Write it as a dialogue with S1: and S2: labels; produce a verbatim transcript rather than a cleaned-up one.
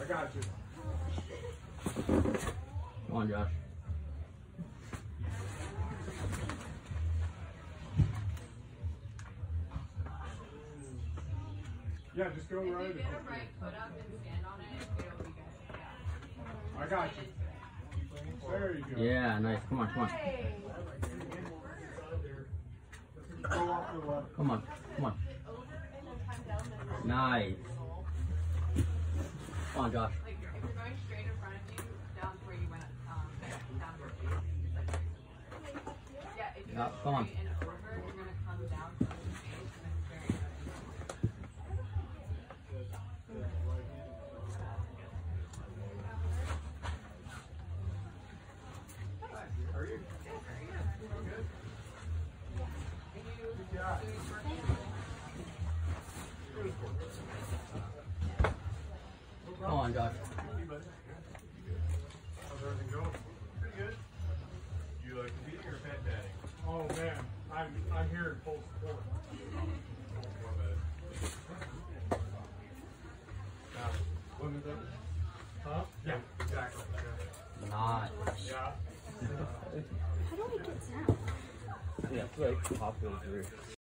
S1: got you.
S2: Come on, Josh.
S1: Yeah, just go
S3: If
S1: right.
S3: you get a right foot up and stand on it, it'll be good. Yeah.
S1: I got you. There you go.
S2: Yeah, nice. Come on, come on.
S1: Go off the left.
S2: Come on, come on. Nice. Come on, Josh.
S3: Like, if you're going straight in front of you, down to where you went, um, down to where you like, yeah, if you
S2: Yeah,
S3: go
S2: come on.
S3: straight and over, you're going to come down to the space, and it's very good.
S1: Are you?
S2: Come on, Josh.
S1: How's everything going? Pretty good. You like competing or pet daddy? Oh man, I'm I'm here in full support. Now, when is that? Huh? Yeah, exactly.
S2: Nice.
S1: Yeah.
S4: How do I get down?
S2: Yeah, it's like popular.